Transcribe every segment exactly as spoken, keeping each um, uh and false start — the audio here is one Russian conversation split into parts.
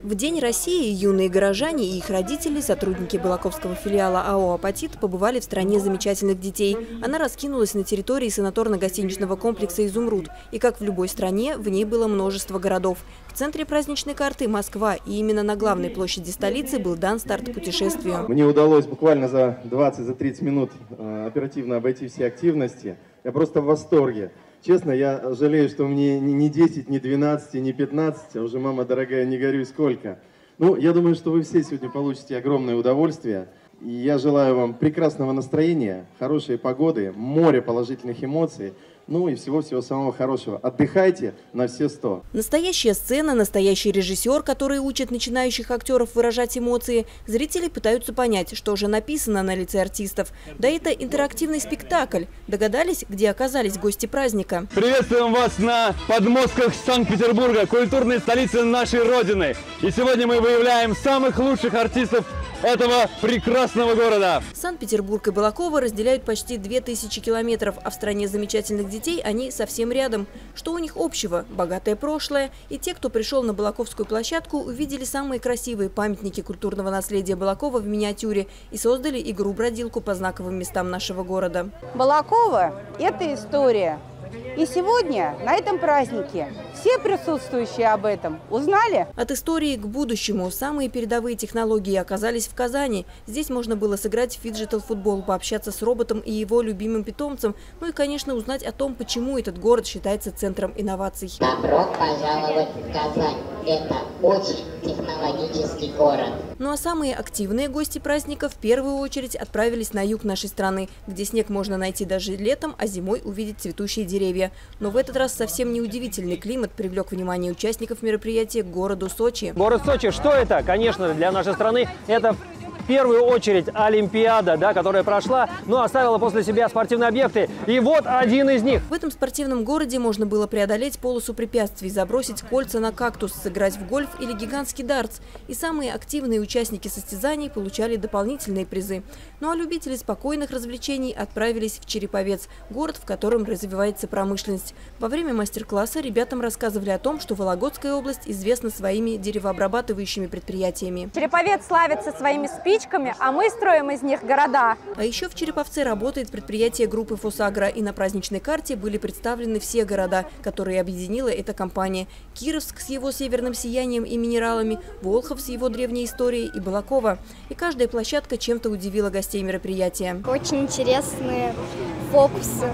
В День России юные горожане и их родители, сотрудники Балаковского филиала АО «Апатит» побывали в стране замечательных детей. Она раскинулась на территории санаторно-гостиничного комплекса «Изумруд». И как в любой стране, в ней было множество городов. В центре праздничной карты – Москва. И именно на главной площади столицы был дан старт путешествию. Мне удалось буквально за двадцать-тридцать минут оперативно обойти все активности. Я просто в восторге. Честно, я жалею, что мне не десять, не двенадцать, не пятнадцать, а уже, мама дорогая, не горюй сколько. Ну, я думаю, что вы все сегодня получите огромное удовольствие. И я желаю вам прекрасного настроения, хорошей погоды, море положительных эмоций. Ну и всего-всего самого хорошего. Отдыхайте на все сто. Настоящая сцена, настоящий режиссер, который учит начинающих актеров выражать эмоции. Зрители пытаются понять, что же написано на лице артистов. Да это интерактивный спектакль. Догадались, где оказались гости праздника? Приветствуем вас на подмостках Санкт-Петербурга, культурной столицы нашей Родины. И сегодня мы выявляем самых лучших артистов этого прекрасного города. Санкт-Петербург и Балаково разделяют почти две тысячи километров, а в стране замечательных детей они совсем рядом. Что у них общего? Богатое прошлое. И те, кто пришел на Балаковскую площадку, увидели самые красивые памятники культурного наследия Балакова в миниатюре и создали игру-бродилку по знаковым местам нашего города. Балаково – это история. И сегодня, на этом празднике, все присутствующие об этом узнали. От истории к будущему. Самые передовые технологии оказались в Казани. Здесь можно было сыграть в фиджитал-футбол, пообщаться с роботом и его любимым питомцем. Ну и, конечно, узнать о том, почему этот город считается центром инноваций. Добро пожаловать в Казань. Это очень технологический город. Ну а самые активные гости праздника в первую очередь отправились на юг нашей страны, где снег можно найти даже летом, а зимой увидеть цветущие деревья. Но в этот раз совсем неудивительный климат привлек внимание участников мероприятия к городу Сочи. Город Сочи, что это? Конечно, для нашей страны это в первую очередь Олимпиада, да, которая прошла, но оставила после себя спортивные объекты. И вот один из них. В этом спортивном городе можно было преодолеть полосу препятствий, забросить кольца на кактус, сыграть в гольф или гигантский дартс. И самые активные участники состязаний получали дополнительные призы. Ну а любители спокойных развлечений отправились в Череповец, город, в котором развивается промышленность. Во время мастер-класса ребятам рассказывали о том, что Вологодская область известна своими деревообрабатывающими предприятиями. Череповец славится своими спичками, а мы строим из них города. А еще в Череповце работает предприятие группы «Фосагро», и на праздничной карте были представлены все города, которые объединила эта компания. Кировск с его северным сиянием и минералами, Волхов с его древней историей и Балаково. И каждая площадка чем-то удивила гостей мероприятия. Очень интересные фокусы.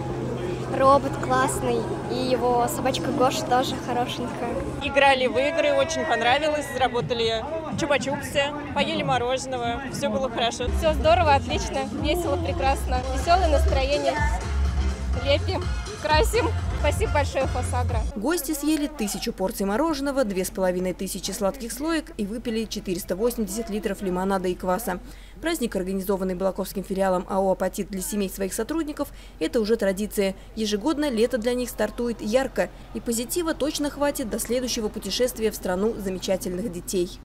Робот классный, и его собачка Гоша тоже хорошенькая. Играли в игры, очень понравилось, заработали чупа-чупсы, поели мороженого, все было хорошо. Все здорово, отлично, весело, прекрасно, веселое настроение, лепим, красим. Спасибо большое, Фосагро. Гости съели тысячу порций мороженого, две с половиной тысячи сладких слоек и выпили четыреста восемьдесят литров лимонада и кваса. Праздник, организованный Балаковским филиалом АО «Апатит» для семей своих сотрудников, это уже традиция. Ежегодно лето для них стартует ярко, и позитива точно хватит до следующего путешествия в страну замечательных детей.